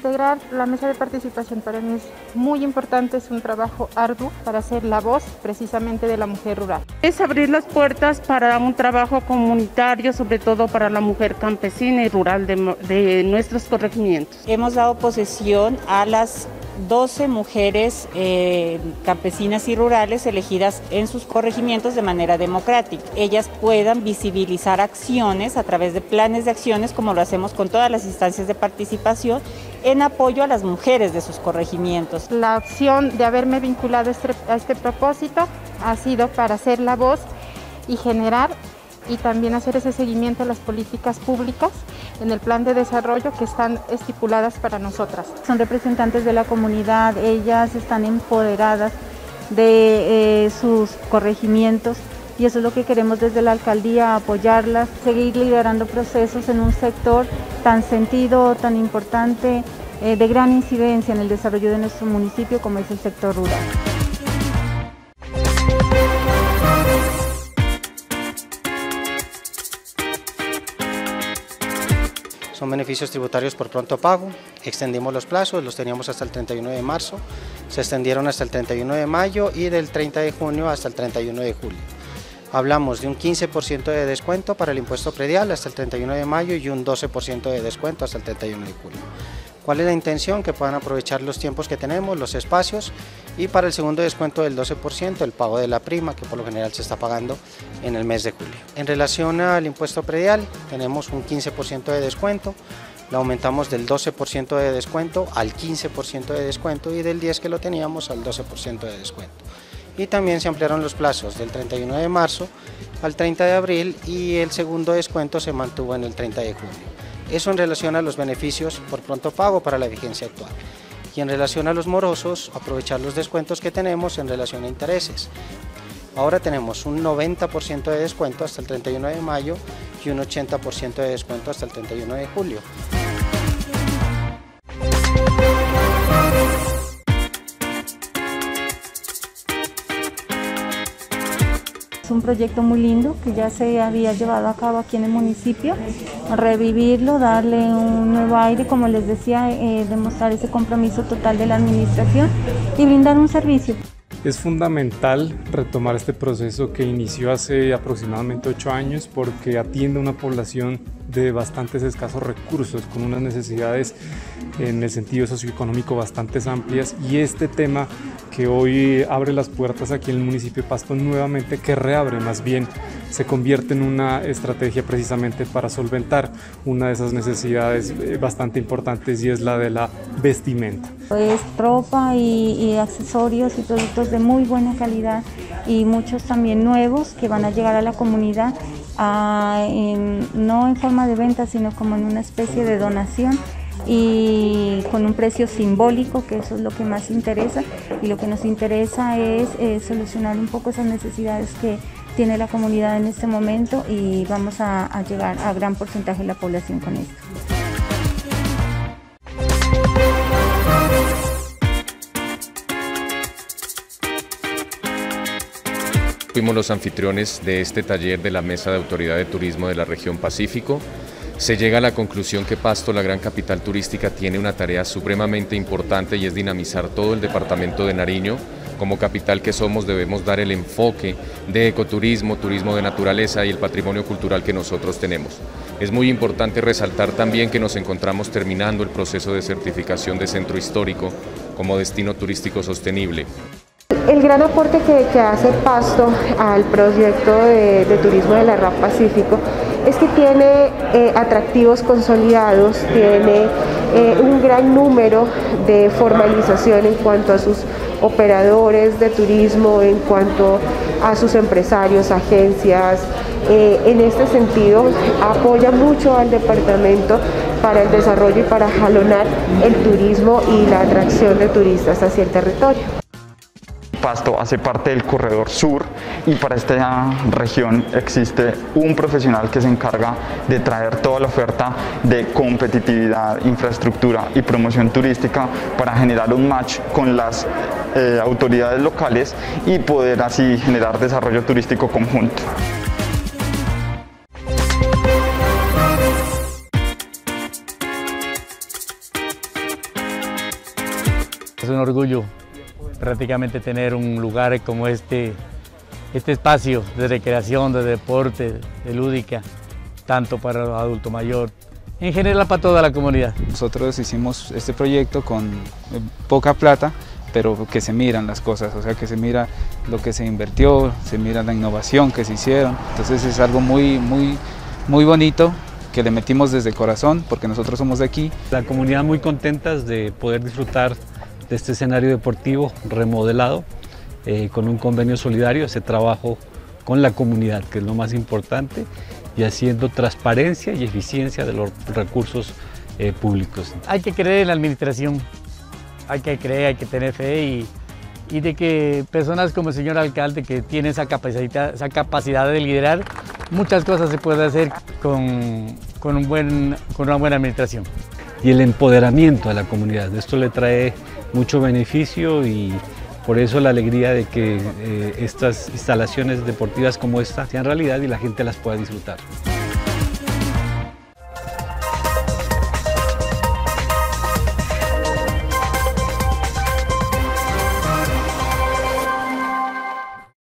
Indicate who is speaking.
Speaker 1: integrar la mesa de participación para mí es muy importante, es un trabajo arduo para ser la voz precisamente de la mujer rural.
Speaker 2: Es abrir las puertas para un trabajo comunitario, sobre todo para la mujer campesina y rural de nuestros corregimientos.
Speaker 3: Hemos dado posesión a las 12 mujeres campesinas y rurales elegidas en sus corregimientos de manera democrática. Ellas puedan visibilizar acciones a través de planes de acciones, como lo hacemos con todas las instancias de participación, en apoyo a las mujeres de sus corregimientos.
Speaker 1: La opción de haberme vinculado a este propósito ha sido para ser la voz y generar y también hacer ese seguimiento a las políticas públicas en el plan de desarrollo que están estipuladas para nosotras.
Speaker 4: Son representantes de la comunidad, ellas están empoderadas de sus corregimientos y eso es lo que queremos desde la alcaldía, apoyarlas, seguir liderando procesos en un sector tan sentido, tan importante, de gran incidencia en el desarrollo de nuestro municipio como es el sector rural.
Speaker 5: Son beneficios tributarios por pronto pago, extendimos los plazos, los teníamos hasta el 31 de marzo, se extendieron hasta el 31 de mayo y del 30 de junio hasta el 31 de julio. Hablamos de un 15% de descuento para el impuesto predial hasta el 31 de mayo y un 12% de descuento hasta el 31 de julio. ¿Cuál es la intención? Que puedan aprovechar los tiempos que tenemos, los espacios, y para el segundo descuento del 12%, el pago de la prima, que por lo general se está pagando en el mes de julio. En relación al impuesto predial, tenemos un 15% de descuento, lo aumentamos del 12% de descuento al 15% de descuento y del 10% que lo teníamos al 12% de descuento. Y también se ampliaron los plazos del 31 de marzo al 30 de abril y el segundo descuento se mantuvo en el 30 de junio. Eso en relación a los beneficios por pronto pago para la vigencia actual. Y en relación a los morosos, aprovechar los descuentos que tenemos en relación a intereses. Ahora tenemos un 90% de descuento hasta el 31 de mayo y un 80% de descuento hasta el 31 de julio.
Speaker 4: Es un proyecto muy lindo que ya se había llevado a cabo aquí en el municipio, revivirlo, darle un nuevo aire, como les decía, demostrar ese compromiso total de la administración y brindar un servicio.
Speaker 6: Es fundamental retomar este proceso que inició hace aproximadamente 8 años porque atiende a una población de bastantes escasos recursos, con unas necesidades en el sentido socioeconómico bastante amplias, y este tema que hoy abre las puertas aquí en el municipio de Pasto nuevamente, que reabre más bien, se convierte en una estrategia precisamente para solventar una de esas necesidades bastante importantes, y es la de la vestimenta.
Speaker 4: Es ropa y accesorios y productos de muy buena calidad y muchos también nuevos que van a llegar a la comunidad, no en forma de venta, sino como en una especie de donación y con un precio simbólico, que eso es lo que más interesa, y lo que nos interesa es solucionar un poco esas necesidades que tiene la comunidad en este momento, y vamos a llegar a gran porcentaje de la población con esto.
Speaker 7: Fuimos los anfitriones de este taller de la Mesa de Autoridad de Turismo de la Región Pacífico. Se llega a la conclusión que Pasto, la gran capital turística, tiene una tarea supremamente importante, y es dinamizar todo el departamento de Nariño. Como capital que somos, debemos dar el enfoque de ecoturismo, turismo de naturaleza y el patrimonio cultural que nosotros tenemos. Es muy importante resaltar también que nos encontramos terminando el proceso de certificación de centro histórico como destino turístico sostenible.
Speaker 8: El gran aporte que hace Pasto al proyecto de turismo de la RAP Pacífico es que tiene atractivos consolidados, tiene un gran número de formalización en cuanto a sus operadores de turismo, en cuanto a sus empresarios, agencias. En este sentido, apoya mucho al departamento para el desarrollo y para jalonar el turismo y la atracción de turistas hacia el territorio.
Speaker 9: Pasto hace parte del corredor sur, y para esta región existe un profesional que se encarga de traer toda la oferta de competitividad, infraestructura y promoción turística para generar un match con las autoridades locales y poder así generar desarrollo turístico conjunto.
Speaker 10: Es un orgullo prácticamente tener un lugar como este espacio de recreación, de deporte, de lúdica, tanto para el adulto mayor, en general para toda la comunidad.
Speaker 11: Nosotros hicimos este proyecto con poca plata, pero que se miran las cosas, o sea que se mira lo que se invirtió, se mira la innovación que se hicieron, entonces es algo muy bonito que le metimos desde el corazón porque nosotros somos de aquí.
Speaker 12: La comunidad muy contentas de poder disfrutar de este escenario deportivo remodelado con un convenio solidario, ese trabajo con la comunidad que es lo más importante y haciendo transparencia y eficiencia de los recursos públicos.
Speaker 10: Hay que creer en la administración. Hay que creer, hay que tener fe y de que personas como el señor alcalde que tiene esa capacidad de liderar, muchas cosas se puede hacer con una buena administración.
Speaker 12: Y el empoderamiento a la comunidad, esto le trae mucho beneficio y por eso la alegría de que estas instalaciones deportivas como esta sean realidad y la gente las pueda disfrutar.